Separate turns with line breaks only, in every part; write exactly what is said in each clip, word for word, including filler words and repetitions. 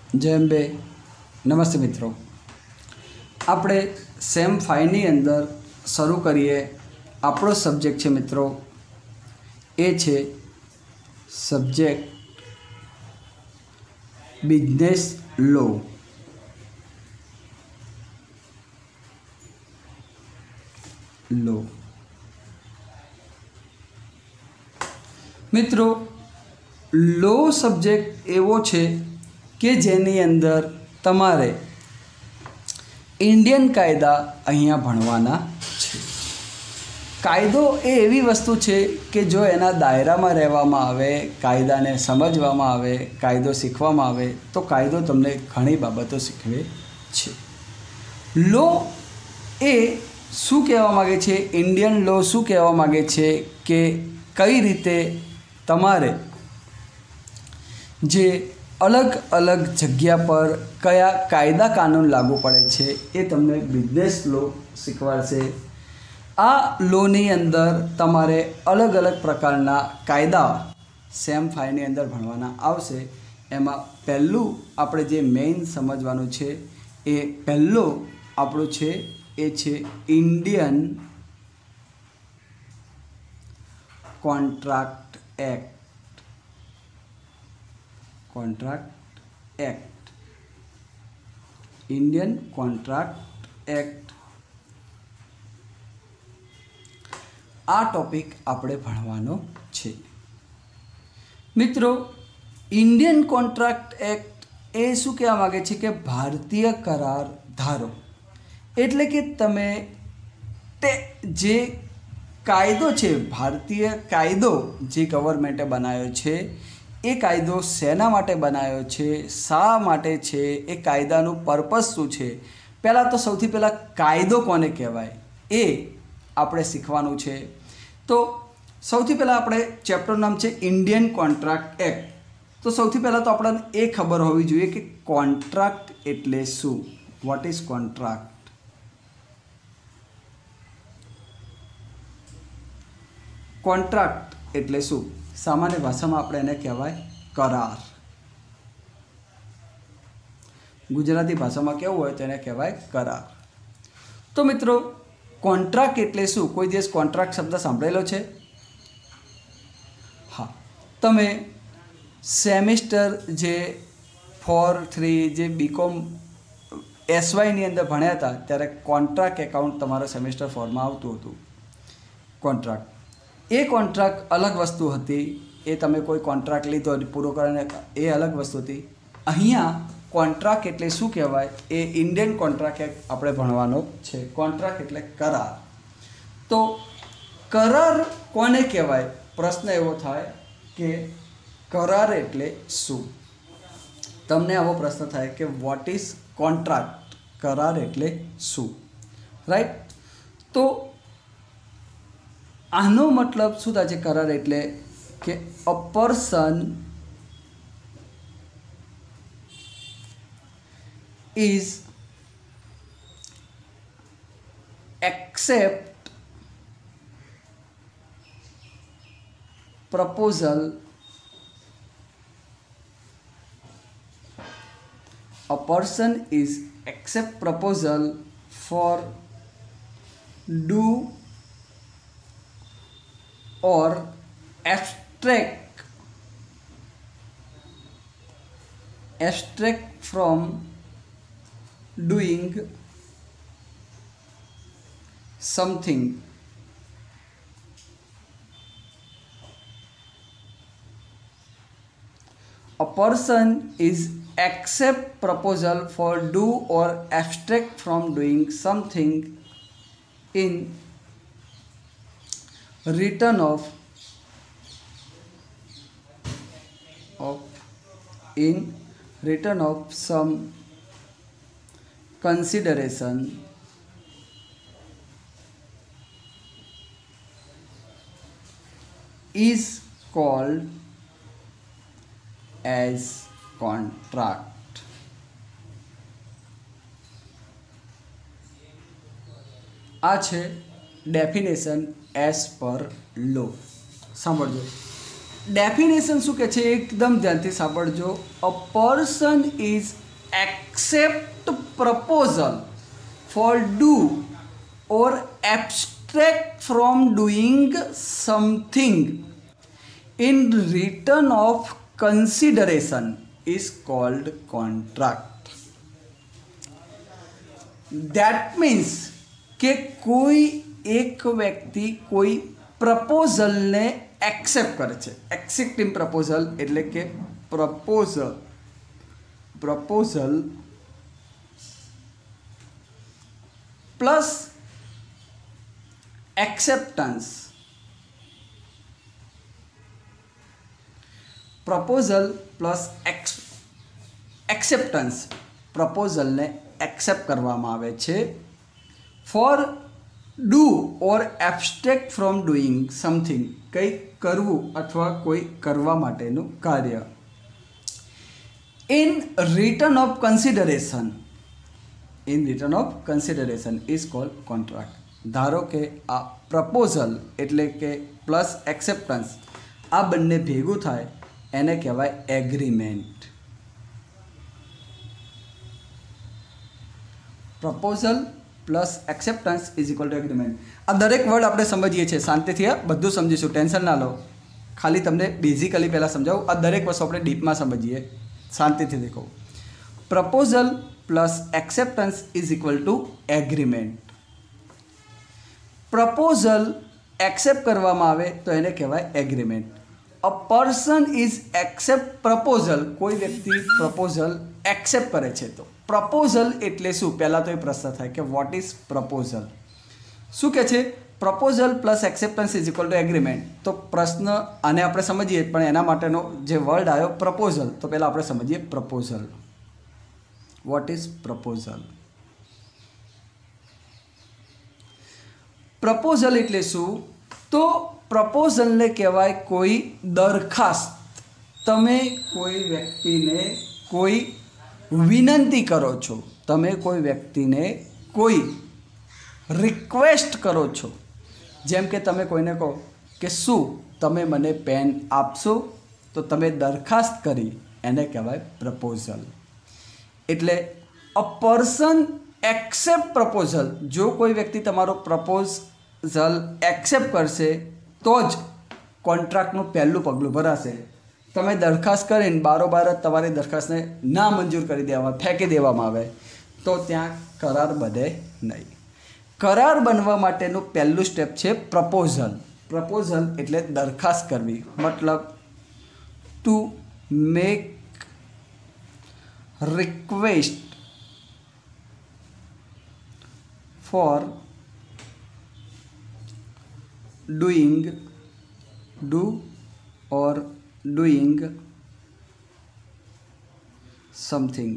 जय अंबे। नमस्ते मित्रों, આપણે સેમ ફાઈવની અંદર શરૂ કરીએ। આપણો સબ્જેક્ટ છે મિત્રો, એ છે સબ્જેક્ટ બિઝનેસ લો। લો મિત્રો, લો સબ્જેક્ટ એવો છે કે જેની અંદર તમારે ઇન્ડિયન કાયદા અહીંયા ભણવાના છે। કાયદો એ એવી વસ્તુ છે કે જો એના દાયરામાં રહેવામાં આવે, કાયદાને સમજવામાં આવે, કાયદો શીખવામાં આવે તો કાયદો તમને ઘણી બાબતો શીખવે છે। લો એ શું કહેવા માગે છે, ઇન્ડિયન લો શું કહેવા માગે છે કે કઈ રીતે તમારે જે અલગ અલગ જગ્યા પર કયા કાયદા કાનૂન લાગુ પડે છે એ તમને બિઝનેસ લો શીખવાડશે। આ લોની અંદર તમારે અલગ અલગ પ્રકારના કાયદા સેમ ફાઈવની અંદર ભણવાના આવશે। એમાં પહેલું આપણે જે મેઇન સમજવાનું છે એ પહેલો આપણું છે એ છે Indian contract act. Contract act Indian contract act આ ટોપિક આપણે ભણવાનો છે મિત્રો। ઇન્ડિયન કોન્ટ્રાક્ટ એક્ટ એ શું કહેવા માગે છે કે ભારતીય કરાર ધારો, એટલે કે તમે તે જે કાયદો છે, ભારતીય કાયદો જે ગવર્મેન્ટે બનાવ્યો છે એ કાયદો શેના માટે બનાવ્યો છે, શા માટે છે, એ કાયદાનું પર્પસ શું છે, પહેલાં તો સૌથી પહેલાં કાયદો કોને કહેવાય એ આપણે શીખવાનું છે। તો સૌથી પહેલાં આપણે ચેપ્ટરનું નામ છે ઇન્ડિયન કોન્ટ્રાક્ટ એક્ટ। તો સૌથી પહેલાં તો આપણને એ ખબર હોવી જોઈએ કે કોન્ટ્રાક્ટ એટલે શું, વોટ ઇઝ કોન્ટ્રાક્ટ। કોન્ટ્રાક્ટ એટલે શું, સામાન્ય ભાષામાં આપણે એને કહેવાય કરાર। ગુજરાતી ભાષામાં કેવું હોય તો એને કહેવાય કરાર। તો મિત્રો કોન્ટ્રાક્ટ એટલે શું, કોઈ દિવસ કોન્ટ્રાક્ટ શબ્દ સાંભળેલો છે? હા, તમે સેમિસ્ટર જે ફોર થ્રી જે બીકોમ એસવાયની અંદર ભણ્યા હતા ત્યારે કોન્ટ્રાક્ટ એકાઉન્ટ તમારા સેમિસ્ટર ફોરમાં આવતું હતું। કોન્ટ્રાક્ટ એ કોન્ટ્રાક્ટ અલગ વસ્તુ હતી, એ તમે કોઈ કોન્ટ્રાક્ટ લીધો પૂરો કરીને એ અલગ વસ્તુ હતી। અહીંયા કોન્ટ્રાક્ટ એટલે શું કહેવાય એ ઇન્ડિયન કોન્ટ્રાક્ટ એક્ટ આપણે ભણવાનો છે। કોન્ટ્રાક્ટ એટલે કરાર। તો કરાર કોને કહેવાય, પ્રશ્ન એવો થાય કે કરાર એટલે શું। તમને આવો પ્રશ્ન થાય કે વોટ ઇઝ કોન્ટ્રાક્ટ, કરાર એટલે શું, રાઈટ। તો આનો મતલબ શું થાય છે, કરાર એટલે કે a person is accept proposal a person is accept proposal for do or abstract abstract from doing something a person is accept proposal for do or abstract from doing something in return of of in return of some consideration is called as contract। આ છે definition as per લો। સાંભળજો, definition શું કહે છે એકદમ ધ્યાનથી સાંભળજો. A person is accept proposal for do or abstract from doing something in return of consideration is called contract. That means કે કોઈ એક વ્યક્તિ કોઈ પ્રપોઝલને એક્સેપ્ટ કરે છે. એક્સેપ્ટિંગ પ્રપોઝલ એટલે કે proposal proposal plus acceptance proposal plus ex acceptance પ્રપોઝલને એક્સેપ્ટ કરવામાં આવે છે for do or abstract from doing something, કંઈક કરવું અથવા કોઈ કરવા માટેનું કાર્ય. In return of consideration in return of consideration is called contract. ધારો કે આ પ્રપોઝલ એટલે કે પ્લસ એક્સેપ્ટન્સ આ બંને ભેગું થાય એને કહેવાય agreement. Proposal plus acceptance is equal to agreement. આ દરેક વર્ડ આપણે સમજીએ છીએ, શાંતિથી આ બધું સમજીશું, ટેન્શન ના લો. ખાલી તમને બેઝિકલી પહેલાં સમજાવું, આ દરેક વસ્તુ આપણે ડીપમાં સમજીએ, શાંતિથી દેખો. Proposal plus acceptance is equal to agreement. Proposal accept કરવામાં આવે તો એને કહેવાય agreement. A person is accept proposal, કોઈ વ્યક્તિ પ્રપોઝલ એક્સેપ્ટ કરે છે. તો પ્રપોઝલ એટલે શું, પહેલાં તો એ પ્રશ્ન થાય કે વોટ ઇઝ પ્રપોઝલ. શું કહે છે, proposal plus acceptance is equal to agreement. તો પ્રશ્ન આને આપણે સમજીએ, પણ એના માટેનો જે વર્ડ આવ્યો પ્રપોઝલ, તો પહેલાં આપણે સમજીએ proposal. What is proposal? Proposal એટલે શું, તો પ્રપોઝલને કહેવાય કોઈ દરખાસ્ત. તમે કોઈ વ્યક્તિને કોઈ વિનંતી કરો છો, તમે કોઈ વ્યક્તિને કોઈ રિક્વેસ્ટ કરો છો. જેમ કે તમે કોઈને કહો કે શું તમે મને પેન આપશો, તો તમે દરખાસ્ત કરી, એને કહેવાય પ્રપોઝલ. એટલે અ પર્સન એક્સેપ્ટ પ્રપોઝલ, જો કોઈ વ્યક્તિ તમારો પ્રપોઝલ એક્સેપ્ટ કરશે તો જ કોન્ટ્રાક્ટનું પહેલું પગલું ભરાશે. તમે દરખાસ્ત કરીને બારોબાર જ તમારી દરખાસ્તને ના મંજૂર કરી દેવામાં ફેંકી દેવામાં આવે તો ત્યાં કરાર બને નહીં. કરાર બનવા માટેનું પહેલું સ્ટેપ છે પ્રપોઝલ. પ્રપોઝલ એટલે દરખાસ્ત કરવી, મતલબ to make request for doing do or doing something.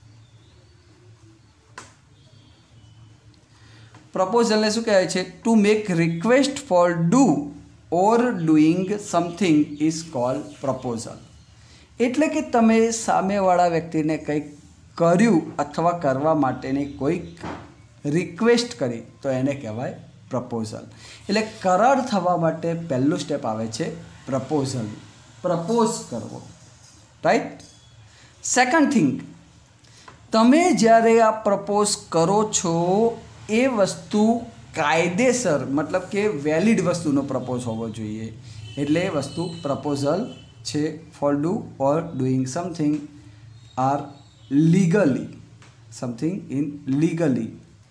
પ્રપોઝલને શું કહેવાય છે, to make request for do or doing something is called proposal. એટલે કે તમે સામેવાળા વ્યક્તિને કંઈક કર્યું અથવા કરવા માટેની કોઈક રિક્વેસ્ટ કરી તો એને કહેવાય પ્રપોઝલ. એટલે કરાર થવા માટે પહેલું સ્ટેપ આવે છે પ્રપોઝલ, પ્રપોઝ કરવો, રાઈટ. સેકન્ડ થિંગ, તમે જ્યારે આ પ્રપોઝ કરો છો એ વસ્તુ કાયદેસર, મતલબ કે વેલિડ વસ્તુનો પ્રપોઝ હોવો જોઈએ. એટલે એ વસ્તુ પ્રપોઝલ છે for do or doing something are legally, something in legally.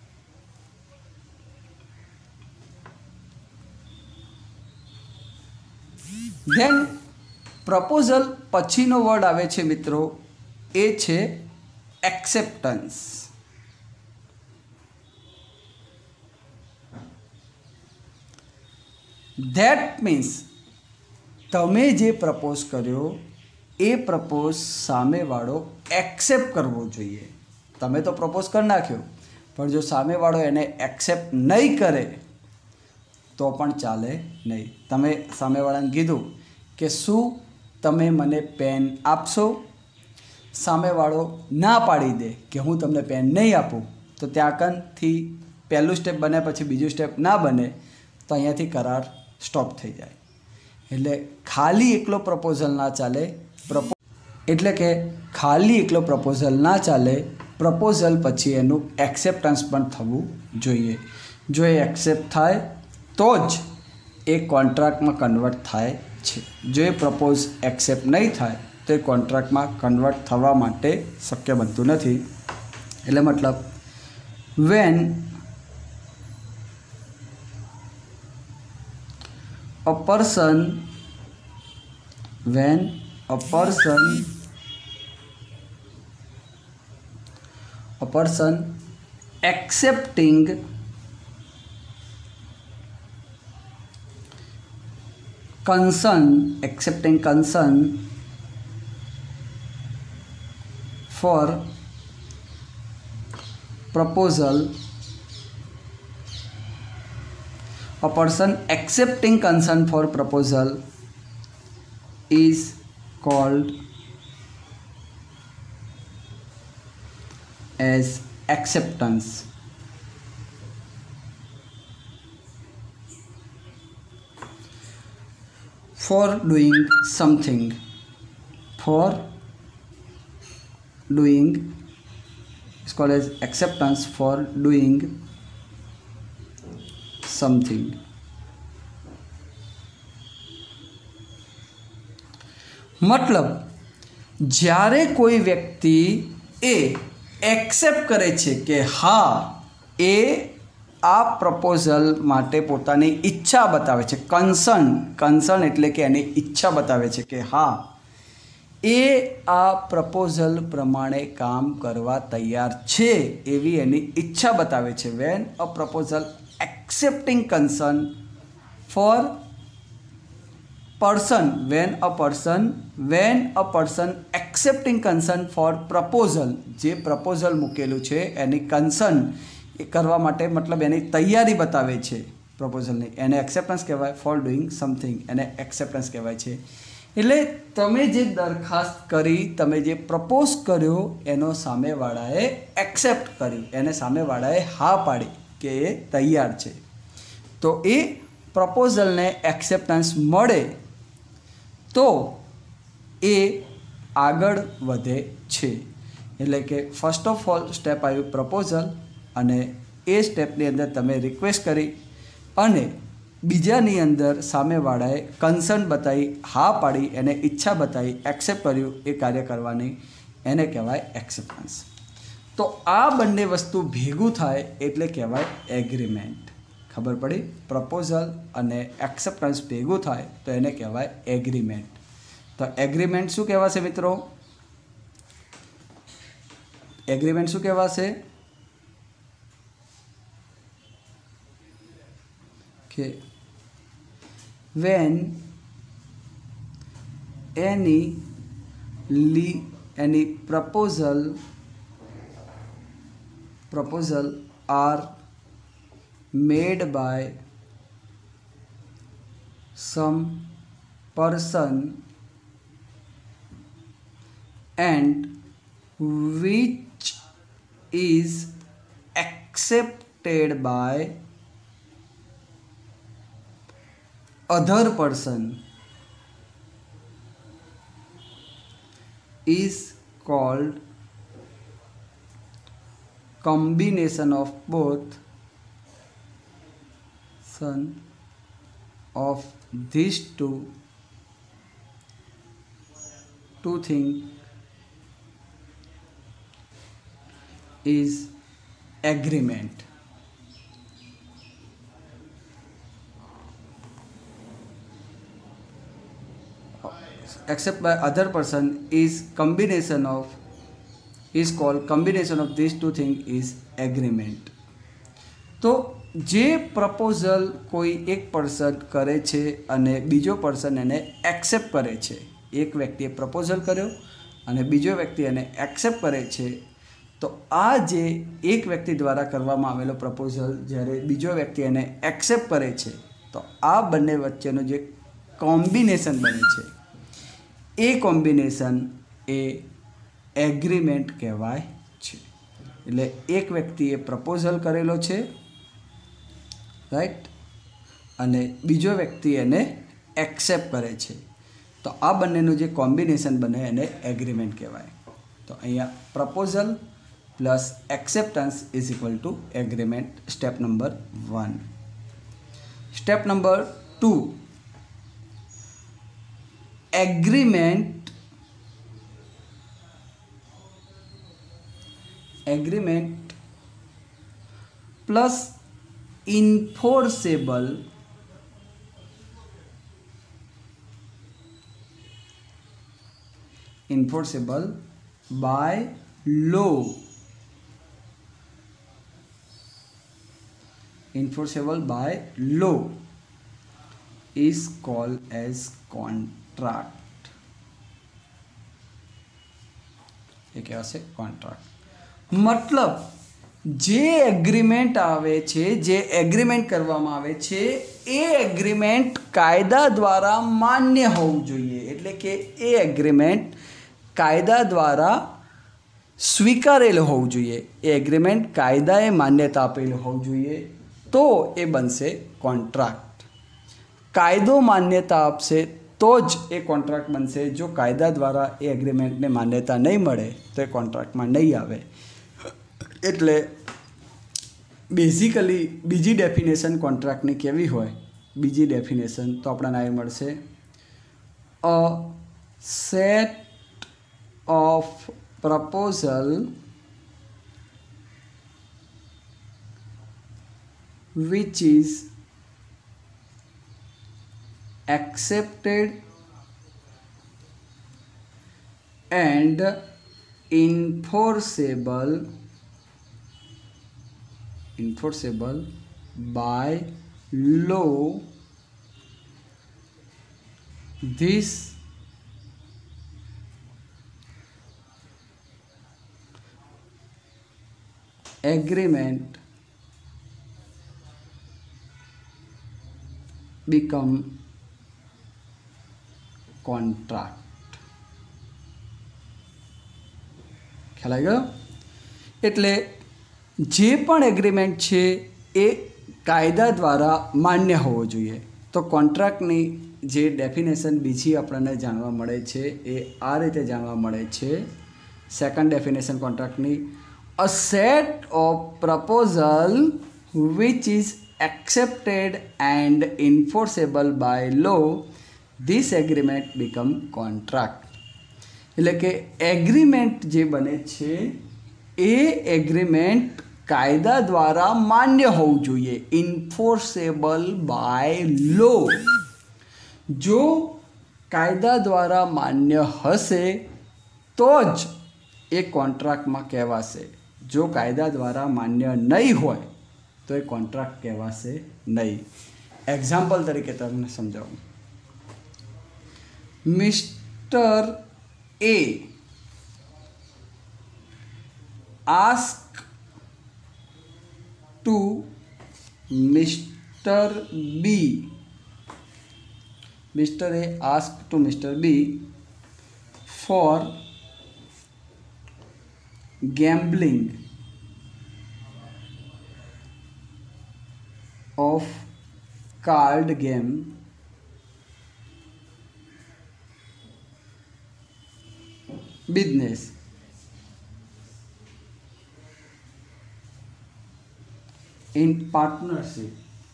Then proposal પછીનો વર્ડ આવે છે મિત્રો, એ છે એક્સેપ્ટન્સ. ધેટ મીન્સ તમે જે પ્રપોઝ કર્યો એ પ્રપોઝ સામેવાળો એક્સેપ્ટ કરવો જોઈએ. તમે તો પ્રપોઝ કરી નાખ્યો, પણ જો સામેવાળો એને એક્સેપ્ટ નહીં કરે તો પણ ચાલે નહીં. તમે સામેવાળાને કીધું કે શું તમે મને પેન આપશો, સામેવાળો ના પાડી દે કે હું તમને પેન નહીં આપું, તો ત્યાં કનથી પહેલું સ્ટેપ બને પછી બીજું સ્ટેપ ના બને તો અહીંયાથી કરાર સ્ટોપ થઈ જાય. એટલે ખાલી એકલો પ્રપોઝલ ના ચાલે, પ્રપો એટલે કે ખાલી એકલો પ્રપોઝલ ના ચાલે, પ્રપોઝલ પછી એનું એક્સેપ્ટન્સ પણ થવું જોઈએ. જો એ એક્સેપ્ટ થાય તો જ એ કોન્ટ્રાક્ટમાં કન્વર્ટ થાય છે. જો એ પ્રપોઝ એક્સેપ્ટ નહીં થાય તો એ કોન્ટ્રાક્ટમાં કન્વર્ટ થવા માટે શક્ય બનતું નથી. એટલે મતલબ when a person when a person a person accepting concern accepting concern for proposal a person accepting consent for proposal is called as acceptance. For doing something, for doing is called as acceptance for doing something. मतलब જ્યારે કોઈ વ્યક્તિ એ accept કરે છે કે હા એ આ proposal માટે પોતાની ઈચ્છા બતાવે છે, કન્સર્ન કન્સર્ન એટલે કે એની ઈચ્છા બતાવે છે કે હા એ આ પ્રપોઝલ પ્રમાણે કામ કરવા તૈયાર છે એવી એની ઈચ્છા બતાવે છે. When a proposal accepting concern for person when a person when a person accepting concern for proposal જે પ્રપોઝલ મૂકેલું છે એની કન્સર્ન એ કરવા માટે મતલબ એની તૈયારી બતાવે છે પ્રપોઝલની, એને એક્સેપ્ટન્સ કહેવાય. ફોર ડુઈંગ સમથિંગ એને એક્સેપ્ટન્સ કહેવાય છે. એટલે તમે જે દરખાસ્ત કરી, તમે જે પ્રપોઝ કર્યો એનો સામેવાળાએ એક્સેપ્ટ કર્યું, એને સામેવાળાએ હા પાડી કે એ તૈયાર છે, તો એ પ્રપોઝલને એક્સેપ્ટન્સ મળે તો એ આગળ વધે છે. એટલે કે ફર્સ્ટ ઓફ ઓલ સ્ટેપ આવ્યું પ્રપોઝલ, અને એ સ્ટેપની અંદર તમે રિક્વેસ્ટ કરી અને બીજાની અંદર સામેવાળાએ કન્સર્ન બતાવી, હા પાડી, એને ઈચ્છા બતાવી, એક્સેપ્ટ કર્યું એ કાર્ય કરવાની, એને કહેવાય એક્સેપ્ટન્સ. તો આ બંને વસ્તુ ભેગું થાય એટલે કહેવાય એગ્રીમેન્ટ. ખબર પડી? પ્રપોઝલ અને એક્સેપ્ટન્સ ભેગું થાય તો એને કહેવાય એગ્રીમેન્ટ. તો એગ્રીમેન્ટ શું કહેવાશે મિત્રો? એગ્રીમેન્ટ શું કહેવાશે? કે વેન એની લી એની proposal proposal are made by some person and which is accepted by other person is called combination of both son of these two two things is agreement. Except by other person is combination of is called combination of these two things is agreement. તો જે proposal કોઈ એક person કરે છે અને બીજો person એને accept કરે છે, એક વ્યક્તિએ પ્રપોઝલ કર્યો અને બીજો વ્યક્તિ એને એક્સેપ્ટ કરે છે, તો આ જે એક વ્યક્તિ દ્વારા કરવામાં આવેલો પ્રપોઝલ જ્યારે બીજો વ્યક્તિ એને એક્સેપ્ટ કરે છે તો આ બંને વચ્ચેનું જે કોમ્બિનેશન બને છે એ કોમ્બિનેશન એ એગ્રીમેન્ટ કહેવાય છે. એટલે એક વ્યક્તિએ પ્રપોઝલ કરેલો છે, રાઈટ, અને બીજો વ્યક્તિ એને एक्सेप्ट करे छे तो आ बंनेनुं जे कॉम्बिनेशन बने एने एग्रीमेंट कहेवाय। तो अहींया proposal plus acceptance is equal to agreement, step number one. Step number two, agreement agreement plus enforceable enforceable by law, enforceable by law is called as contract। ये क्या है कॉन्ट्रैक्ट? मतलब जे एग्रीमेंट आवे छे, जे एग्रीमेंट करवामां आवे छे ए एग्रीमेंट कायदा द्वारा मान्य होवुं जोईए, एटले के ए एग्रीमेंट कायदा द्वारा स्वीकारेल होवुं जोईए, ए एग्रीमेंट कायदाए मान्यता आपेल होवुं जोईए तो ए बनशे कॉन्ट्रैक्ट। कायदो मान्यता आपशे तो ज ए कॉन्ट्रैक्ट बनशे। जो कायदा द्वारा ए एग्रीमेंट ने मान्यता नहीं मळे तो ए कॉन्ट्रैक्ट में नहीं आवे। एटले बेसिकली बीजी डेफिनेशन कॉन्ट्रैक्ट ની કેવી હોય? બીજી ડેફિનેશન તો આપણને આવી મળશે, a set of proposal which is accepted and enforceable enforceable by law. This agreement become contract। ખ્યાલ આવી ગયો? એટલે જે પણ એગ્રીમેન્ટ છે એ કાયદા દ્વારા માન્ય હોવો જોઈએ। તો કોન્ટ્રાક્ટની જે ડેફિનેશન બીજી આપણને જાણવા મળે છે એ આ રીતે જાણવા મળે છે। સેકન્ડ ડેફિનેશન કોન્ટ્રાક્ટની, a set of proposal which is accepted and enforceable by law, this agreement become contract। એટલે કે એગ્રીમેન્ટ જે બને છે એ એગ્રીમેન્ટ કાયદા દ્વારા માન્ય હોવું જોઈએ, enforceable by law। જો કાયદા દ્વારા માન્ય હશે તો જ એ કોન્ટ્રાક્ટમાં કહેવાશે। જો કાયદા દ્વારા માન્ય નહીં હોય તો એ કોન્ટ્રાક્ટ કહેવાશે નહીં। એક્ઝામ્પલ તરીકે તમને સમજાવું, mister A ask to mister B, mister A ask to mister B for gambling of card game business in partnership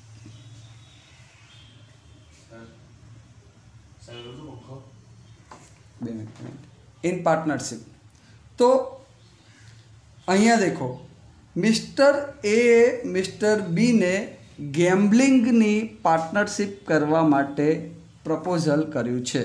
in partnership। तो અહીંયા देखो, मिस्टर ए मिस्टर बी ने ગેમ્બલિંગની પાર્ટનરશિપ કરવા માટે પ્રપોઝલ કર્યું છે।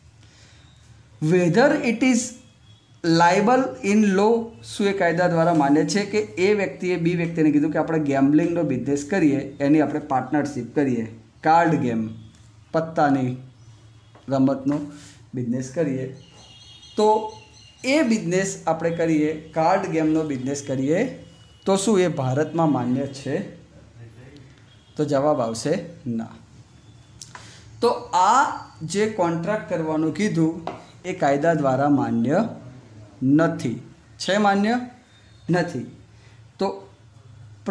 Whether it is liable in law, શું એ કાયદા દ્વારા માન્ય છે કે એ વ્યક્તિએ બી વ્યક્તિને કીધું કે આપણે ગેમ્બલિંગનો બિઝનેસ કરીએ, એની આપણે પાર્ટનરશિપ કરીએ, કાર્ડ ગેમ પત્તાની રમતનો બિઝનેસ કરીએ, તો એ બિઝનેસ આપણે કરીએ, કાર્ડ ગેમનો બિઝનેસ કરીએ તો શું એ ભારતમાં માન્ય છે? તો જવાબ આવશે ના। તો આ જે કોન્ટ્રાક્ટ કરવાનું કીધું એ કાયદા દ્વારા માન્ય નથી, છે માન્ય નથી। તો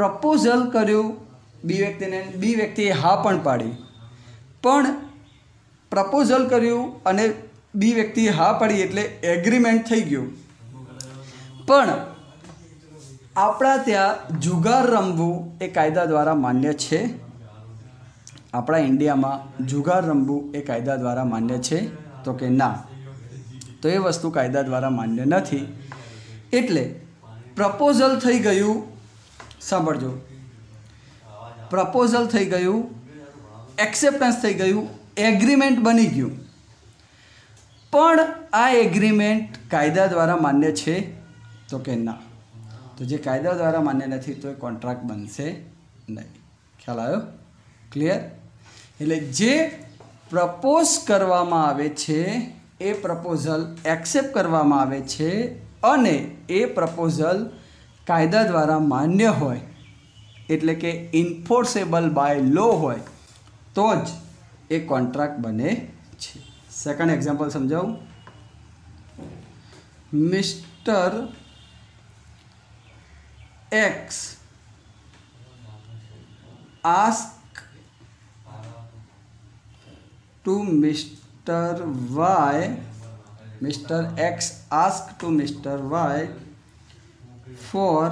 પ્રપોઝલ કર્યું બી વ્યક્તિને, બી વ્યક્તિએ હા પણ પાડી, પણ પ્રપોઝલ કર્યું અને બી વ્યક્તિએ હા પાડી એટલે એગ્રીમેન્ટ થઈ ગયું. પણ આપણા ત્યાં જુગાર રમવું એ કાયદા દ્વારા માન્ય છે? આપણા ઇન્ડિયામાં જુગાર રમવું એ કાયદા દ્વારા માન્ય છે? તો કે ના, તો એ વસ્તુ કાયદા દ્વારા માન્ય નથી. એટલે પ્રપોઝલ થઈ ગયું, સાંભળજો, પ્રપોઝલ થઈ ગયું, એક્સેપ્ટન્સ થઈ ગયું, એગ્રીમેન્ટ બની ગયું. પણ આ એગ્રીમેન્ટ કાયદા દ્વારા માન્ય છે? તો કે ના. તો જે કાયદા દ્વારા માન્ય નથી તો એ કોન્ટ્રાક્ટ બનશે નહીં. ખ્યાલ આવ્યો? ક્લિયર? એટલે જે પ્રપોઝ કરવામાં આવે છે એ પ્રપોઝલ એક્સેપ્ટ કરવામાં આવે છે અને એ પ્રપોઝલ કાયદા દ્વારા માન્ય હોય, એટલે કે ઇન્ફોર્સેબલ બાય લો હોય, તો જ એ કોન્ટ્રાક્ટ બને છે. સેકન્ડ એક્ઝામ્પલ સમજાવું. Mister X ask to mister Y, mister X ask to mister Y for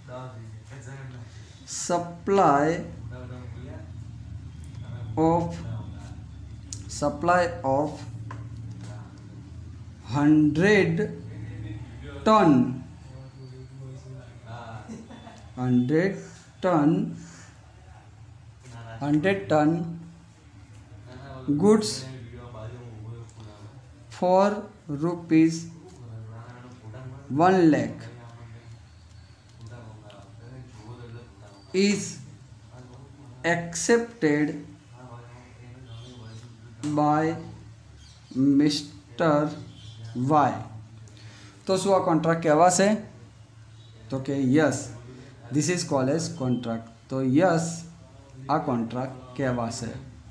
supply of supply of hundred ton hundred ton hundred ton goods for rupees one lakh is accepted by mister Y. તો શું આ contract કહેવાશે? તો કે yes, this is called as contract. તો yes, આ contract કહેવાશે.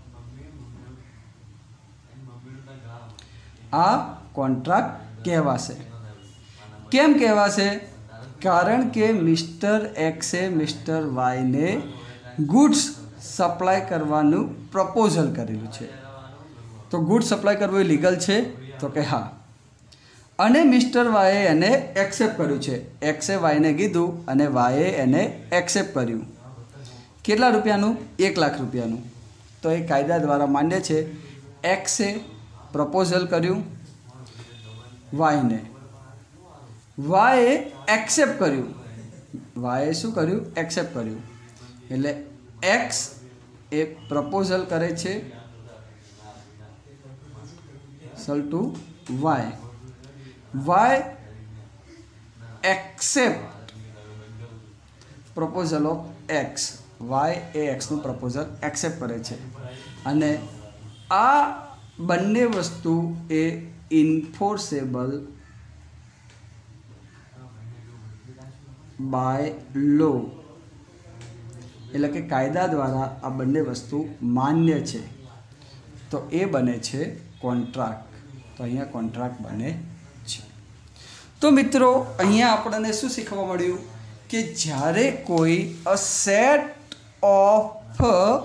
આ કોન્ટ્રાક્ટ કહેવાશે. કેમ કહેવાશે? કારણ કે મિસ્ટર એક્સે મિસ્ટર વાયને ગુડ્સ સપ્લાય કરવાનું પ્રપોઝલ કરેલું છે. તો ગુડ્સ સપ્લાય કરવું એ લીગલ છે? તો કે હા. અને મિસ્ટર વાયે એને એક્સેપ્ટ કર્યું છે. એક્સે વાયને કીધું અને વાયે એને એક્સેપ્ટ કર્યું. કેટલા રૂપિયાનું? એક લાખ રૂપિયાનું. તો એ કાયદા દ્વારા માન્ય છે. એક્સે પ્રપોઝલ કર્યું વાયને, વાયે એક્સેપ્ટ કર્યું, વાયે શું કર્યું? એક્સેપ્ટ કર્યું. એટલે એક્સ એ પ્રપોઝલ કરે છે સલ to Y, Y accept proposal of X, Y એ એક્સનું પ્રપોઝલ એક્સેપ્ટ કરે છે. અને આ બંને વસ્તુ એ ઇન્ફોર્સેબલ બાય લો, એટલે કે કાયદા દ્વારા આ બંને વસ્તુ માન્ય છે. તો એ બને છે કોન્ટ્રાક્ટ. તો અહીંયા કોન્ટ્રાક્ટ બને છે. તો મિત્રો અહીંયા આપણને શું શીખવા મળ્યું કે જ્યારે કોઈ a set of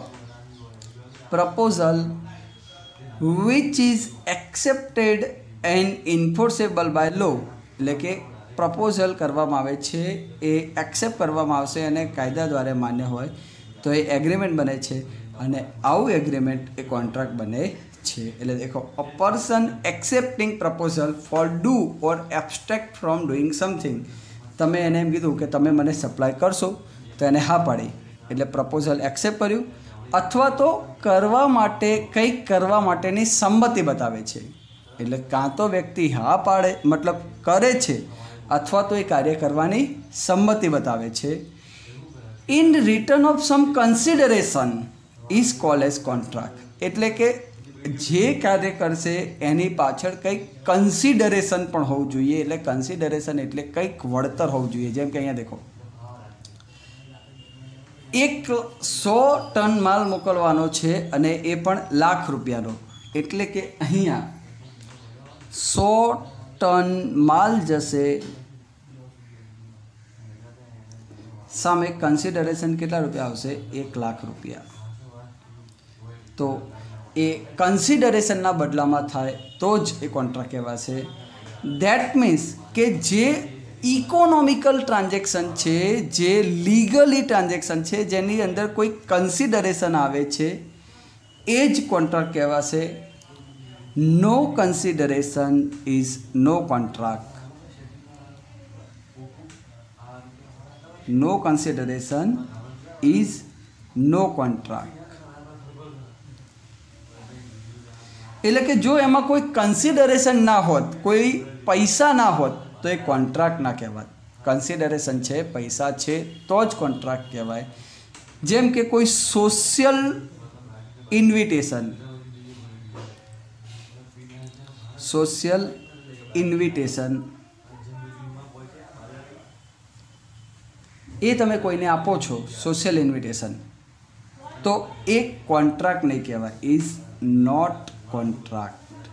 proposal which is accepted and enforceable by law, એટલે કે પ્રપોઝલ કરવામાં આવે છે એ એક્સેપ્ટ કરવામાં આવશે અને કાયદા દ્વારા માન્ય હોય તો એ એગ્રીમેન્ટ બને છે. અને આવું એગ્રીમેન્ટ એ કોન્ટ્રાક્ટ બને છે. એટલે દેખો, a person accepting proposal for do or abstract from doing something. તમે એને એમ કીધું કે તમે મને સપ્લાય કરશો, તો એને હા પાડી એટલે પ્રપોઝલ એક્સેપ્ટ કર્યું, અથવા તો કરવા માટે કંઈક કરવા માટેની સંમતિ બતાવે છે. એટલે કાં તો વ્યક્તિ હા પાડે મતલબ કરે છે અથવા તો એ કાર્ય કરવાની સંમતિ બતાવે છે. In return of some consideration is called as contract. એટલે કે જે કાર્ય કરશે એની પાછળ કંઈક કન્સિડરેશન પણ હોવું જોઈએ. એટલે કન્સિડરેશન એટલે કંઈક વળતર હોવું જોઈએ. જેમ કે અહીંયા દેખો, એક સો ટન માલ મોકલવાનો છે અને એ પણ લાખ રૂપિયાનો. એટલે કે અહીંયા સો ટન માલ જશે, સામે કન્સિડરેશન કેટલા રૂપિયા આવશે? એક લાખ રૂપિયા. તો એ કન્સિડરેશનના બદલામાં થાય તો જ એ કોન્ટ્રાક્ટ કહેવાશે. ધેટ મીન્સ કે જે ઇકોનોમિકલ ટ્રાન્ઝેક્શન છે, જે લીગલી ટ્રાન્ઝેક્શન છે, જેની અંદર કોઈ કન્સિડરેશન આવે છે, એ જ કોન્ટ્રાક્ટ કહેવાશે. No consideration is no contract. No consideration is no contract. એટલે કે જો એમાં કોઈ કન્સિડરેશન ના હોત, કોઈ પૈસા ના હોત, તો એ કોન્ટ્રાક્ટ ના કહેવાય. કન્સિડરેશન છે, પૈસા છે, તો જ કોન્ટ્રાક્ટ કહેવાય. જેમ કે કોઈ સોશિયલ ઇન્વિટેશન, સોશિયલ ઇન્વિટેશન એ તમે કોઈને આપો છો, સોશિયલ ઇન્વિટેશન, તો એ કોન્ટ્રાક્ટ નહીં કહેવાય. Is not contract.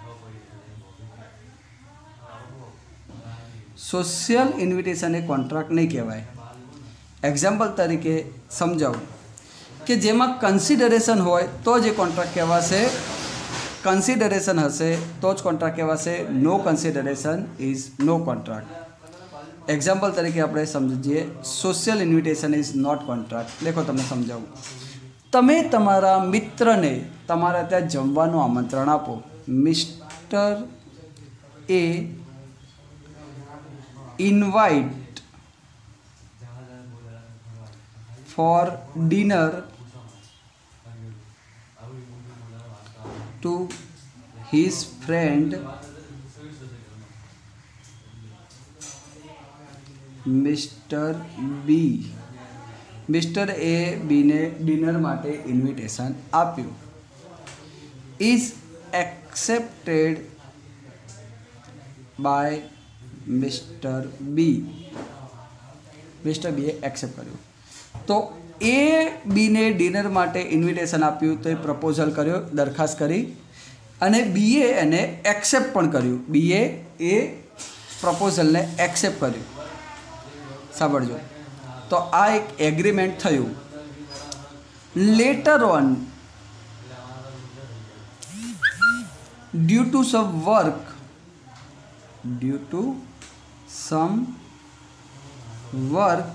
Social invitation એ કોન્ટ્રાક્ટ નહીં કહેવાય. એક્ઝામ્પલ તરીકે સમજાવું કે જેમાં કન્સિડરેશન હોય તો જ એ કોન્ટ્રાક્ટ કહેવાશે. કન્સિડરેશન હશે તો જ કોન્ટ્રાક્ટ કહેવાશે. No consideration is no contract. Example તરીકે આપણે સમજીએ, social invitation is not contract. દેખો તમને સમજાવું. તમે તમારા મિત્રને તમારા ત્યાં જમવાનું આમંત્રણ આપો. Mister A invite for dinner to his friend mister B. Mister A બીને ડિનર માટે ઇન્વિટેશન આપ્યું. Is accepted by mister B. Mister બીએ એક્સેપ્ટ કર્યું. તો એ બીને ડિનર માટે ઇન્વિટેશન આપ્યું, તો એ પ્રપોઝલ કર્યો, દરખાસ્ત કરી, અને બીએ એને એક્સેપ્ટ પણ કર્યું. બીએ એ પ્રપોઝલને એક્સેપ્ટ કર્યું. સાંભળજો. તો આ એક એગ્રીમેન્ટ થયું. Later on due to some work due to some work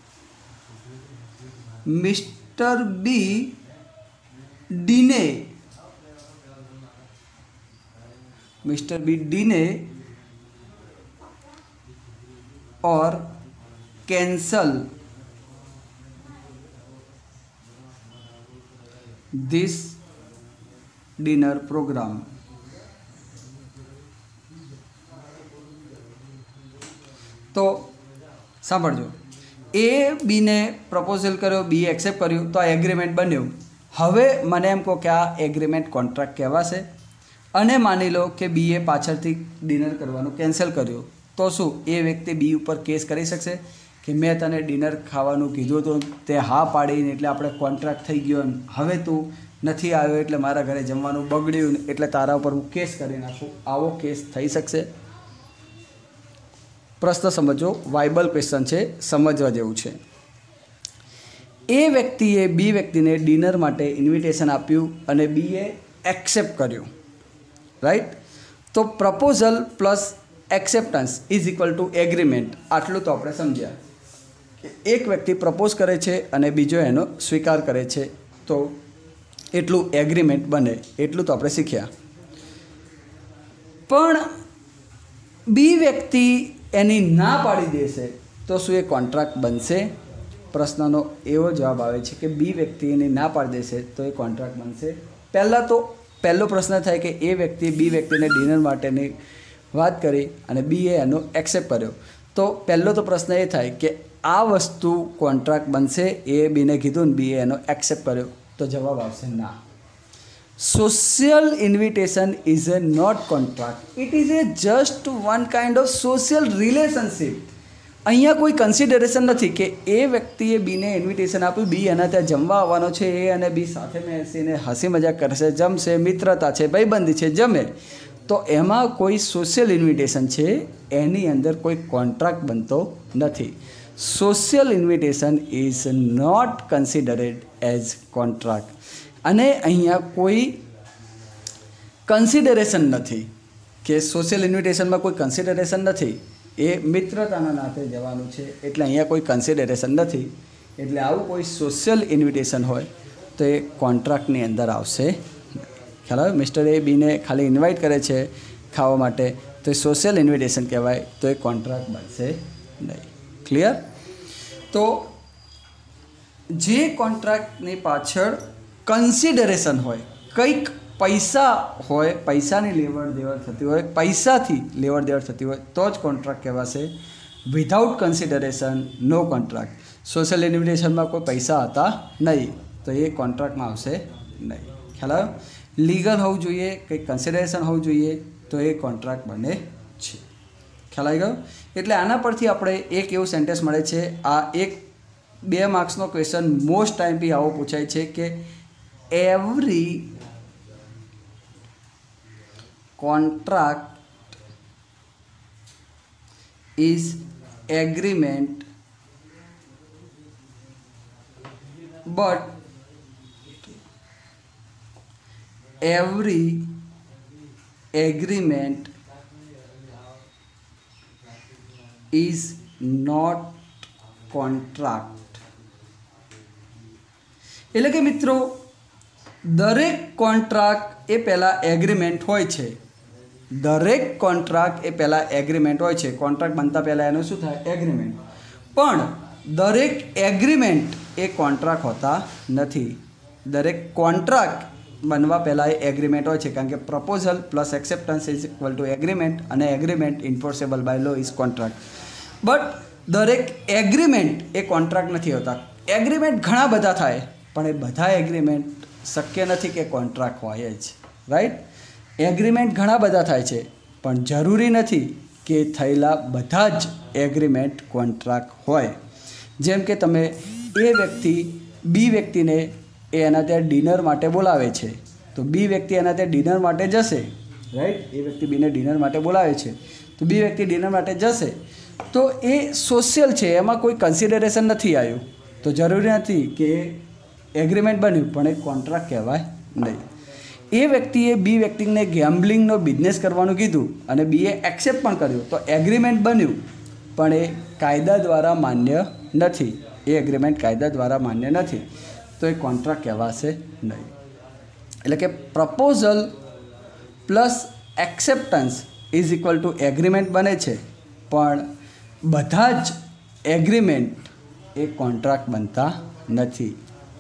mister B ડીને મિસ્ટર બી ડીને और कैंसल this dinner program. તો સાંભળજો, એ બીને પ્રપોઝલ કર્યો, બી એક્સેપ્ટ કર્યું, તો આ એગ્રીમેન્ટ બન્યું. હવે મને એમ કહો કે આ એગ્રીમેન્ટ કોન્ટ્રાક્ટ કહેવાશે. અને માની લો કે બીએ પાછળથી ડિનર કરવાનું કેન્સલ કર્યું, તો શું એ વ્યક્તિ બી ઉપર કેસ કરી શકશે કે મેં તને ડિનર ખાવાનું કીધું હતું, તે હા પાડીને એટલે આપણે કોન્ટ્રાક્ટ થઈ ગયો, હવે તું નથી આવ્યો એટલે મારા ઘરે જમવાનું બગડ્યું એટલે તારા ઉપર હું કેસ કરી નાખું? આવો કેસ થઈ શકશે? પ્રશ્ન સમજો, વાઇબલ ક્વેશ્ચન છે, સમજવા જેવું છે. એ વ્યક્તિએ બી વ્યક્તિને ડિનર માટે ઇન્વિટેશન આપ્યું અને બીએ એક્સેપ્ટ કર્યું, રાઈટ? તો proposal plus acceptance is equal to agreement. આટલું તો આપણે સમજ્યા કે એક વ્યક્તિ પ્રપોઝ કરે છે અને બીજો એનો સ્વીકાર કરે છે, તો એટલું એગ્રીમેન્ટ બને. એટલું તો આપણે શીખ્યા. પણ બી વ્યક્તિ એની ના પાડી દેશે તો શું એ કોન્ટ્રાક્ટ બનશે? પ્રશ્નનો એવો જવાબ આવે છે કે બી વ્યક્તિ એની ના પાડી દેશે તો એ કોન્ટ્રાક્ટ બનશે. પહેલાં તો પહેલો પ્રશ્ન થાય કે એ વ્યક્તિ બી વ્યક્તિને ડિનર માટેની વાત કરી અને બીએ એનો એક્સેપ્ટ કર્યો, તો પહેલો તો પ્રશ્ન એ થાય કે આ વસ્તુ કોન્ટ્રાક્ટ બનશે? એ બીને કીધું ને બીએ એનો એક્સેપ્ટ કર્યો, તો જવાબ આવશે ના. Social invitation is a not contract. It is a just one kind of social relationship. અહીંયા કોઈ કન્સિડરેશન નથી કે એ વ્યક્તિએ બીને ઇન્વિટેશન આપ્યું, બી એના ત્યાં જમવા આવવાનો છે, એ અને બી સાથે બેસીને હસી મજાક કરશે, જમશે, મિત્રતા છે, ભાઈબંધી છે, જમે, તો એમાં કોઈ સોશિયલ ઇન્વિટેશન છે, એની અંદર કોઈ કોન્ટ્રાક્ટ બનતો નથી. Social invitation is not considered as contract. અને અહીંયા કોઈ કન્સિડરેશન નથી, કે સોશિયલ ઇન્વિટેશનમાં કોઈ કન્સિડરેશન નથી, એ મિત્રતાના નાતે જવાનું છે, એટલે અહીંયા કોઈ કન્સિડરેશન નથી, એટલે આવું કોઈ સોશિયલ ઇન્વિટેશન હોય તો એ કોન્ટ્રાક્ટની અંદર આવશે. ખ્યાલ આવે? મિસ્ટર એ બીને ખાલી ઇન્વાઇટ કરે છે ખાવા માટે, તો એ સોશિયલ ઇન્વિટેશન કહેવાય, તો એ કોન્ટ્રાક્ટ બનશે નહીં. ક્લિયર? તો જે કોન્ટ્રાક્ટની પાછળ કન્સિડરેશન હોય, કંઈક પૈસા હોય, પૈસાની લેવડ દેવડ થતી હોય, પૈસાથી લેવડ દેવડ થતી હોય, તો જ કોન્ટ્રાક્ટ કહેવાશે. Without consideration no contract. Social ઇન્વિટેશનમાં કોઈ પૈસા હતા નહીં, તો એ કોન્ટ્રાક્ટમાં આવશે નહીં. ખ્યાલ આવ્યો? લીગલ હોવું જોઈએ, કંઈક કન્સિડરેશન હોવું જોઈએ, તો એ કોન્ટ્રાક્ટ બને છે. ખ્યાલ આવી ગયો? એટલે આના પરથી આપણે એક એવું સેન્ટેન્સ મળે છે. આ એક બે માર્ક્સનો ક્વેશ્ચન મોસ્ટ ટાઈમ બી આવો પૂછાય છે કે every contract is agreement but every agreement is not contract. એટલે કે મિત્રો દરેક કોન્ટ્રાક્ટ એ પહેલાં એગ્રીમેન્ટ હોય છે. દરેક કોન્ટ્રાક્ટ એ પહેલાં એગ્રીમેન્ટ હોય છે. કોન્ટ્રાક્ટ બનતા પહેલાં એનું શું થાય? એગ્રીમેન્ટ. પણ દરેક એગ્રીમેન્ટ એ કોન્ટ્રાક્ટ હોતા નથી. દરેક કોન્ટ્રાક્ટ બનવા પહેલાં એ એગ્રીમેન્ટ હોય છે, કારણ કે proposal plus acceptance is equal to agreement, અને agreement enforceable by law is contract. But દરેક એગ્રીમેન્ટ એ કોન્ટ્રાક્ટ નથી હોતા. એગ્રીમેન્ટ ઘણા બધા થાય, પણ એ બધા એગ્રીમેન્ટ શક્ય નથી કે કોન્ટ્રાક્ટ હોય જ. રાઈટ? એગ્રીમેન્ટ ઘણા બધા થાય છે, પણ જરૂરી નથી કે થયેલા બધા જ એગ્રીમેન્ટ કોન્ટ્રાક્ટ હોય. જેમ કે તમે એ વ્યક્તિ બી વ્યક્તિને એ એના ત્યાં ડિનર માટે બોલાવે છે, તો બી વ્યક્તિ એના ત્યાં ડિનર માટે જશે. રાઈટ? એ વ્યક્તિ બીને ડિનર માટે બોલાવે છે, તો બી વ્યક્તિ ડિનર માટે જશે, તો એ સોશિયલ છે, એમાં કોઈ કન્સિડરેશન નથી આવ્યું, તો જરૂરી નથી કે એગ્રીમેન્ટ બન્યું, પણ એ કોન્ટ્રાક્ટ કહેવાય નહીં. એ વ્યક્તિએ બી વ્યક્તિને ગેમ્બલિંગનો બિઝનેસ કરવાનું કીધું અને બીએ એક્સેપ્ટ પણ કર્યું, તો એગ્રીમેન્ટ બન્યું, પણ એ કાયદા દ્વારા માન્ય નથી. એ એગ્રીમેન્ટ કાયદા દ્વારા માન્ય નથી, તો એ કોન્ટ્રાક્ટ કહેવાશે નહીં. એટલે કે proposal plus acceptance is equal to agreement બને છે, પણ બધા જ એગ્રીમેન્ટ એ કોન્ટ્રાક્ટ બનતા નથી.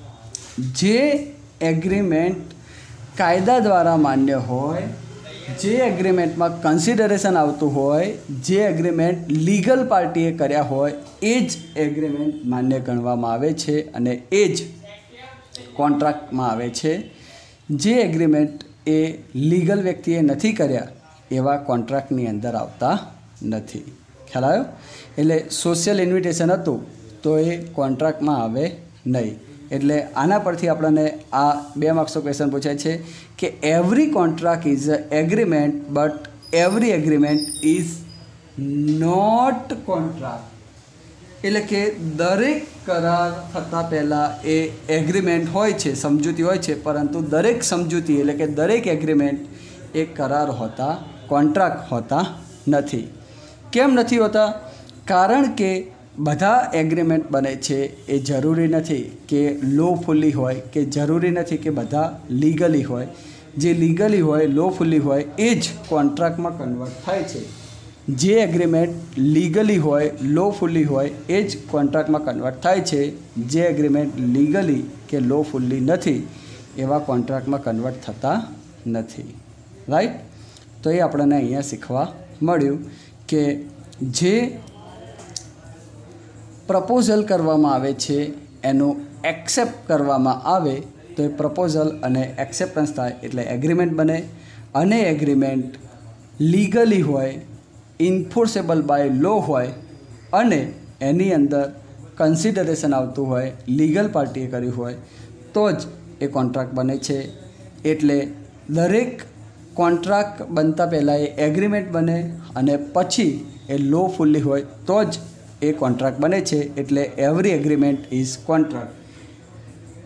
જે એગ્રીમેન્ટ કાયદા દ્વારા માન્ય હોય, જે એગ્રીમેન્ટમાં કન્સિડરેશન આવતું હોય, જે એગ્રીમેન્ટ લીગલ પાર્ટીએ કર્યા હોય, એ જ એગ્રીમેન્ટ માન્ય ગણવામાં આવે છે અને એ જ કોન્ટ્રાક્ટમાં આવે છે. જે એગ્રીમેન્ટ એ લીગલ વ્યક્તિએ નથી કર્યા એવા કોન્ટ્રાક્ટની અંદર આવતા નથી. ખ્યાલ આવ્યો? એટલે સોશિયલ ઇન્વિટેશન હતું તો એ કોન્ટ્રાક્ટમાં આવે નહીં. એટલે આના પરથી આપણને આ બે માર્ક્સનો ક્વેશ્ચન પૂછાય છે કે every contract is a agreement but every agreement is not contract. એટલે કે દરેક કરાર થતાં પહેલાં એ એગ્રીમેન્ટ હોય છે, સમજૂતી હોય છે, પરંતુ દરેક સમજૂતી એટલે કે દરેક એગ્રીમેન્ટ એ કરાર હોતા, કોન્ટ્રાક્ટ હોતા નથી. કેમ નથી હોતા? કારણ કે બધા એગ્રીમેન્ટ બને છે એ જરૂરી નથી કે લોફુલી હોય, કે જરૂરી નથી કે બધા લીગલી હોય. જે લીગલી હોય, લોફુલી હોય, એ જ કોન્ટ્રાક્ટમાં કન્વર્ટ થાય છે. જે એગ્રીમેન્ટ લીગલી હોય, લોફુલી હોય, એ જ કોન્ટ્રાક્ટમાં કન્વર્ટ થાય છે. જે એગ્રીમેન્ટ લીગલી કે લોફુલી નથી એવા કોન્ટ્રાક્ટમાં કન્વર્ટ થતા નથી. રાઈટ? તો એ આપણને અહીંયા શીખવા મળ્યું કે જે પ્રપોઝલ કરવામાં આવે છે એનું એક્સેપ્ટ કરવામાં આવે તો એ પ્રપોઝલ અને એક્સેપ્ટન્સ થાય એટલે એગ્રીમેન્ટ બને. અને એગ્રીમેન્ટ લીગલી હોય, ઇન્ફોર્સેબલ બાય લો હોય અને એની અંદર કન્સિડરેશન આવતું હોય, લીગલ પાર્ટીએ કર્યું હોય, તો જ એ કોન્ટ્રાક્ટ બને છે. એટલે દરેક કોન્ટ્રાક્ટ બનતા પહેલાં એ એગ્રીમેન્ટ બને અને પછી એ લોફુલી હોય તો જ એ કોન્ટ્રાક્ટ બને છે. એટલે every agreement is contract.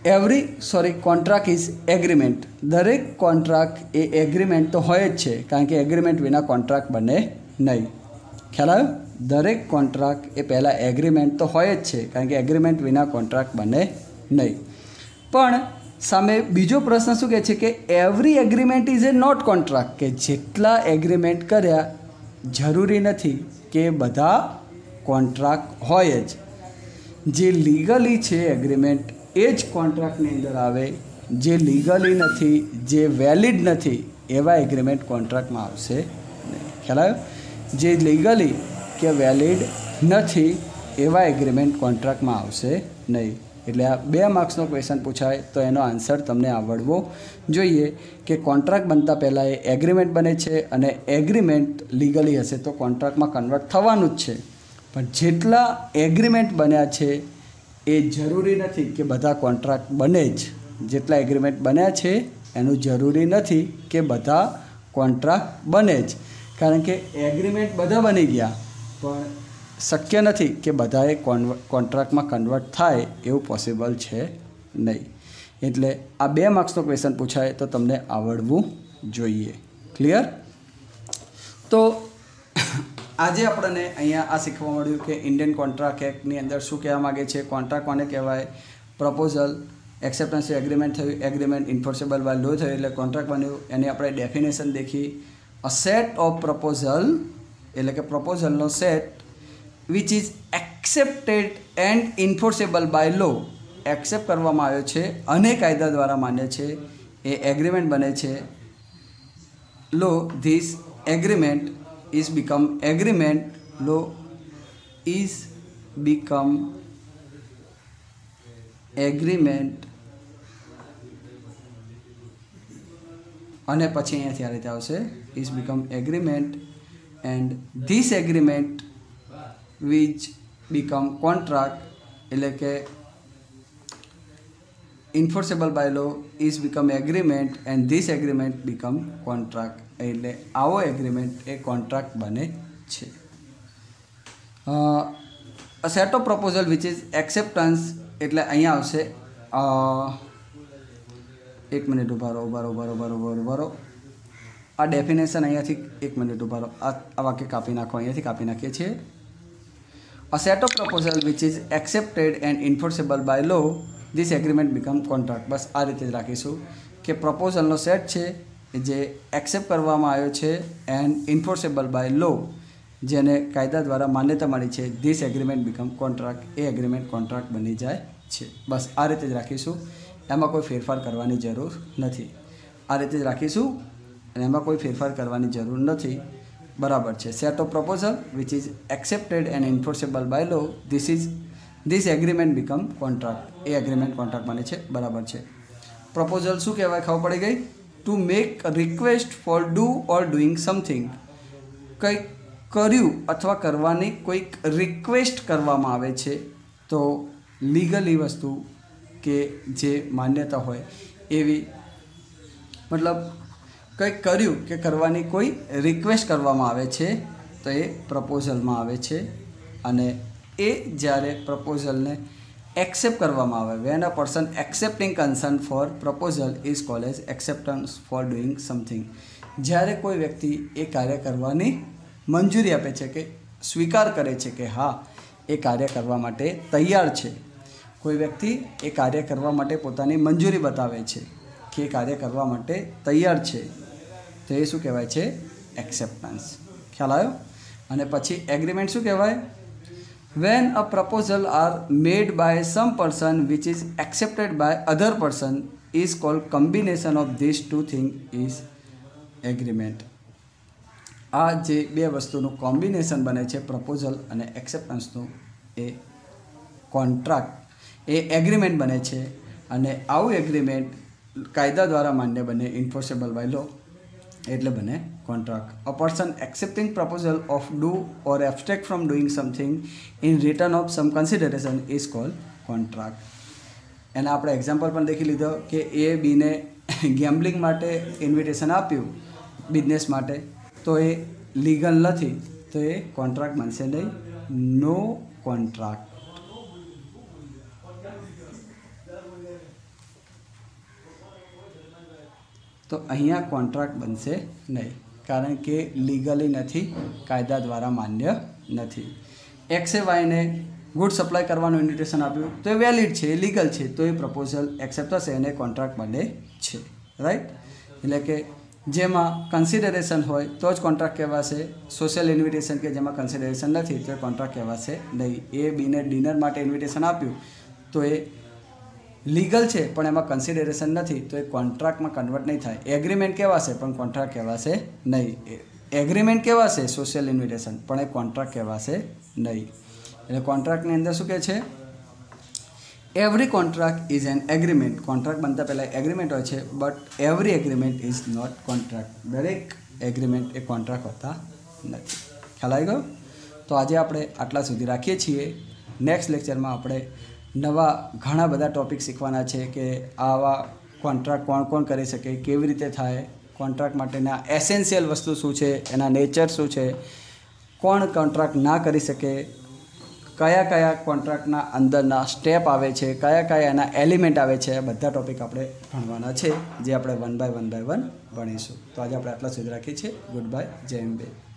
Every sorry contract is agreement. દરેક કોન્ટ્રાક્ટ એ એગ્રીમેન્ટ તો હોય જ છે, કારણ કે એગ્રીમેન્ટ વિના કોન્ટ્રાક્ટ બને નહીં. ખ્યાલ આવ્યો? દરેક કોન્ટ્રાક્ટ એ પહેલાં એગ્રીમેન્ટ તો હોય જ છે, કારણ કે એગ્રીમેન્ટ વિના કોન્ટ્રાક્ટ બને નહીં. પણ સામે બીજો પ્રશ્ન શું કહે છે કે every agreement is a not contract, કે જેટલા એગ્રીમેન્ટ કર્યા જરૂરી નથી કે બધા કોન્ટ્રાક્ટ હોય જ. જે લીગલી છે એગ્રીમેન્ટ એ જ કોન્ટ્રાક્ટની અંદર આવે. જે લીગલી નથી, જે વેલિડ નથી, એવા એગ્રીમેન્ટ કોન્ટ્રાક્ટમાં આવશે નહીં. ખ્યાલ આવ્યો? જે લીગલી કે વેલિડ નથી એવા એગ્રીમેન્ટ કોન્ટ્રાક્ટમાં આવશે નહીં. એટલે આ બે માર્ક્સનો ક્વેશ્ચન પૂછાય તો એનો આન્સર તમને આવડવો જોઈએ કે કોન્ટ્રાક્ટ બનતા પહેલાં એ એગ્રીમેન્ટ બને છે, અને એગ્રીમેન્ટ લીગલી હશે તો કોન્ટ્રાક્ટમાં કન્વર્ટ થવાનું જ છે. પણ જેટલા એગ્રીમેન્ટ બન્યા છે એ જરૂરી નથી કે બધા કોન્ટ્રાક્ટ બને જ. જેટલા એગ્રીમેન્ટ બન્યા છે એનું જરૂરી નથી કે બધા કોન્ટ્રાક્ટ બને જ, કારણ કે એગ્રીમેન્ટ બધા બની ગયા પણ શક્ય નથી કે બધાએ કોન્ટ્રાક્ટમાં કન્વર્ટ થાય એવું પોસિબલ છે નહીં. એટલે આ બે માર્ક્સનો ક્વેશ્ચન પૂછાય તો તમને આવડવું જોઈએ. ક્લિયર? તો આજે આપણને અહીંયા આ શીખવા મળ્યું કે ઇન્ડિયન કોન્ટ્રાક્ટ એક્ટની અંદર શું કહેવા માગે છે, કોન્ટ્રાક્ટ કોને કહેવાય, પ્રપોઝલ, એક્સેપ્ટન્સ એગ્રીમેન્ટ થયું, એગ્રીમેન્ટ ઇન્ફોર્સેબલ બાય લો થયું એટલે કોન્ટ્રાક્ટ બન્યું. એની આપણે ડેફિનેશન દેખી. અ સેટ ઓફ પ્રપોઝલ એટલે કે પ્રપોઝલનો set which is accepted and enforceable by law, accept કરવામાં આવ્યો છે અને કાયદા દ્વારા માન્ય છે, એ એગ્રીમેન્ટ બને છે. Law this agreement is become agreement, law is become agreement. અને પછી અહીંયાથી આ રીતે આવશે is become agreement and this agreement which become contract, એટલે કે enforceable by law is become agreement and this agreement become contract. એટલે આવો એગ્રીમેન્ટ એ કોન્ટ્રાક્ટ બને છે. A set of proposal which is acceptance એટલે અહીંયા આવશે. એક મિનિટ ઉભા રહો ઉભા રહો ઉભા રહો ઉભા રહો ઉભા રહો આ ડેફિનેશન અહીંયાથી એક મિનિટ ઉભા રહો, આ આ વાક્ય કાપી નાખો, અહીંયાથી કાપી નાખીએ છીએ. A set of proposal which is accepted and enforceable by law this agreement become contract. બસ આ રીતે જ રાખીશું કે પ્રપોઝલનો સેટ છે જે એક્સેપ્ટ કરવામાં આવ્યો છે એન્ડ ઇન્ફોર્સેબલ બાય લો, જેને કાયદા દ્વારા માન્યતા મળી છે, ધીસ એગ્રીમેન્ટ બીકમ કોન્ટ્રાક્ટ, એ એગ્રીમેન્ટ કોન્ટ્રાક્ટ બની જાય છે. બસ આ રીતે જ રાખીશું, એમાં કોઈ ફેરફાર કરવાની જરૂર નથી. આ રીતે જ રાખીશું અને એમાં કોઈ ફેરફાર કરવાની જરૂર નથી. બરાબર છે. Set of proposal which is accepted and enforceable by law this is this agreement become contract, એ એગ્રીમેન્ટ કોન્ટ્રાક્ટ બને છે. બરાબર છે. પ્રપોઝલ શું કહેવાય ખબર પડી ગઈ? To make request for do or doing something, કંઈક કર્યું અથવા કરવાની કોઈક રિક્વેસ્ટ કરવામાં આવે છે તો લીગલી વસ્તુ કે જે માન્યતા હોય એવી, મતલબ કંઈક કર્યું કે કરવાની કોઈ રિક્વેસ્ટ કરવામાં આવે છે તો એ પ્રપોઝલમાં આવે છે. અને એ જ્યારે પ્રપોઝલને એક્સેપ્ટ કરવામાં આવે, when a person accepting concern for proposal is called as acceptance for doing something. જ્યારે કોઈ વ્યક્તિ એ કાર્ય કરવાની મંજૂરી આપે છે કે સ્વીકાર કરે છે કે હા એ કાર્ય કરવા માટે તૈયાર છે, કોઈ વ્યક્તિ એ કાર્ય કરવા માટે પોતાની મંજૂરી બતાવે છે કે એ કાર્ય કરવા માટે તૈયાર છે, તો એ શું કહેવાય છે? એક્સેપ્ટન્સ. ખ્યાલ આવ્યો? અને પછી એગ્રીમેન્ટ શું કહેવાય? When a proposal are made by some person which is accepted by other person is called combination of these two things is agreement. આ જે બે વસ્તુનું કોમ્બિનેશન બને છે પ્રપોઝલ અને એક્સેપ્ટન્સનું, એ કોન્ટ્રાક્ટ, એ એગ્રીમેન્ટ બને છે. અને આવું એગ્રીમેન્ટ કાયદા દ્વારા માન્ય બને, ઇન્ફોર્સેબલ બાય લો, એટલે બને contract. A person accepting proposal of do or abstract from doing something in return of some consideration is called contract. એના આપણે એક્ઝામ્પલ પણ દેખી લીધો કે એ બીને ગેમ્બલિંગ માટે ઇન્વિટેશન આપ્યું બિઝનેસ માટે, તો એ લીગલ નથી તો એ કોન્ટ્રાક્ટ બનશે નહીં, નો કોન્ટ્રાક્ટ. तो अहींया कॉन्ट्राक्ट बनशे नहीं, कारण के लीगली नहीं, कायदा द्वारा मान्य नहीं। एक्से वाय ने गुड सप्लाय करवानुं इन्विटेशन आप्युं तो ए वेलिड छे, लीगल छे, तो ए प्रपोजल एक्सेप्ट थशे अने कॉन्ट्राक्ट बने छे, राइट। एटले के जेमां कन्सिडरेशन होय तो ज कॉन्ट्राक्ट कहेवाशे। सोशियल इन्विटेशन के जेमां कन्सिडरेशन नथी तो कॉन्ट्राक्ट कहेवाशे नहीं। ए बी ने डिनर माटे इन्विटेशन आप्युं तो ए लीगल है पण एमां कन्सिडरेशन नहीं तो एक कॉन्ट्राक्ट में कन्वर्ट नहीं थाय। एग्रीमेंट कहेवाशे पण कॉन्ट्राक्ट कहेवाशे नहीं। एग्रीमेंट कहेवाशे सोशियल इन्विटेशन पण एक कॉन्ट्राक्ट कहेवाशे नहीं। एटले कॉन्ट्राक्ट अंदर शुं कहे छे, every contract is an agreement. Contract बनता पहला एग्रीमेंट होय छे, but every agreement is not contract. दरेक एग्रीमेंट एक कॉन्ट्राक्ट होता नहीं। ख्याल आई गयो? तो आज आपणे आटला सुधी राखीए छीए। नेक्स्ट लेक्चर में आपणे नवा घणा बधा टॉपिक सीखवाना छे कि आवा कॉन्ट्राक्ट कोण कोण करी शके, केवी रीते थाय, कॉन्ट्राक्ट माटेना एसेन्शियल वस्तु शुं छे, एना नेचर शुं छे, कोण कॉन्ट्राक्ट ना करी शके, कया कया कॉन्ट्राक्टना अंदरना स्टेप आवे छे, कया कया एना एलिमेंट आवे छे, बधा टॉपिक आपणे भणवाना छे, जे आपणे one by one by one भणीशुं। तो आज आपणे आटला सुधी राखीए छीए। गुड बाय, जय अंबे।